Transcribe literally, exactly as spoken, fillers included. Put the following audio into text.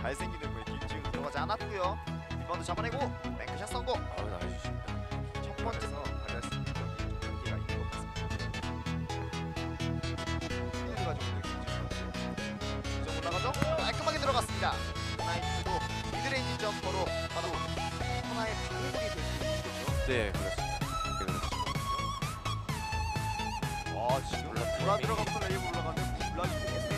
잘생긴 외모에 김지훈 들어가지 않았고요. 리바운드 잡아내고 뱅크샷 성공. 아우 나이스십니다. 첫 번째서 발휘할 수 있는 경기가 있는 것 같습니다. 승리가 좀 김지훈 선수. 점 올라가죠? 깔끔하게 들어갔습니다. 하나이도 미드레인지 점퍼로 바로 하나의 방해물이 될 수 있는 거죠. 네 그렇습니다. 네, 그렇죠. 와 지금 돌아 들어가면서 레이브 올라가면 블락이 되겠어요.